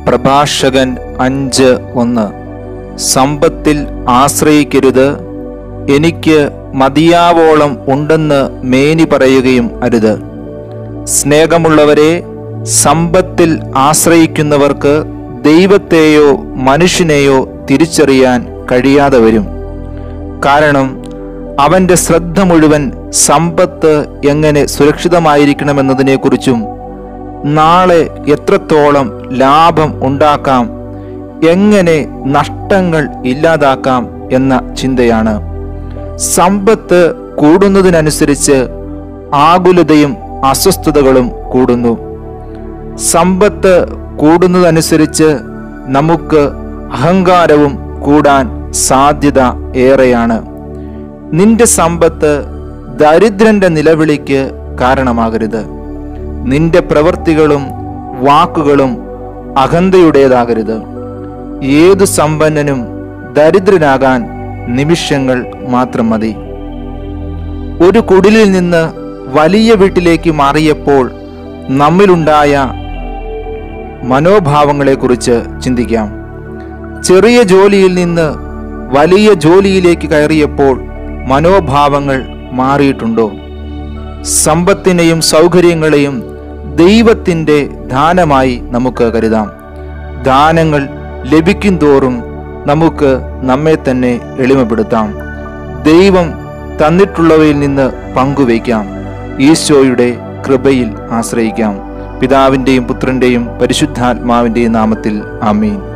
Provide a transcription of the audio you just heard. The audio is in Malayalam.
പ്രഭാഷകൻ 5:1 സമ്പത്തിൽ ആശ്രയിക്കരുത്, എനിക്ക് മതിയാവോളം ഉണ്ടെന്ന് മേനി പറയുകയും അരുത്. സ്നേഹമുള്ളവരെ, സമ്പത്തിൽ ആശ്രയിക്കുന്നവർക്ക് ദൈവത്തെയോ മനുഷ്യനെയോ തിരിച്ചറിയാൻ കഴിയാതെ വരും. കാരണം അവൻ്റെ ശ്രദ്ധ മുഴുവൻ സമ്പത്ത് എങ്ങനെ സുരക്ഷിതമായിരിക്കണമെന്നതിനെക്കുറിച്ചും നാളെ എത്രത്തോളം ലാഭം ഉണ്ടാക്കാം, എങ്ങനെ നഷ്ടങ്ങൾ ഇല്ലാതാക്കാം എന്ന ചിന്തയാണ്. സമ്പത്ത് കൂടുന്നതിനനുസരിച്ച് ആകുലതയും അസ്വസ്ഥതകളും കൂടുന്നു. സമ്പത്ത് കൂടുന്നതനുസരിച്ച് നമുക്ക് അഹങ്കാരവും കൂടാൻ സാധ്യത ഏറെയാണ്. നിന്റെ സമ്പത്ത് ദരിദ്രന്റെ നിലവിളിക്ക് കാരണമാകരുത്. നിന്റെ പ്രവൃത്തികളും വാക്കുകളും അഹന്തയുടേതാകരുത്. ഏതു സമ്പന്നനും ദരിദ്രനാകാൻ നിമിഷങ്ങൾ മാത്രം മതി. ഒരു കുടിലിൽ നിന്ന് വലിയ വീട്ടിലേക്ക് മാറിയപ്പോൾ നമ്മിലുണ്ടായ മനോഭാവങ്ങളെക്കുറിച്ച് ചിന്തിക്കാം. ചെറിയ ജോലിയിൽ നിന്ന് വലിയ ജോലിയിലേക്ക് കയറിയപ്പോൾ മനോഭാവങ്ങൾ മാറിയിട്ടുണ്ടോ? സമ്പത്തിനെയും സൗകര്യങ്ങളെയും ദൈവത്തിൻ്റെ ദാനമായി നമുക്ക് കരുതാം. ദാനങ്ങൾ ലഭിക്കും തോറും നമുക്ക് നമ്മെ തന്നെ എളിമപ്പെടുത്താം. ദൈവം തന്നിട്ടുള്ളവയിൽ നിന്ന് പങ്കുവയ്ക്കാം. ഈശോയുടെ കൃപയിൽ ആശ്രയിക്കാം. പിതാവിൻ്റെയും പുത്രൻ്റെയും പരിശുദ്ധാത്മാവിൻ്റെയും നാമത്തിൽ ആമീൻ.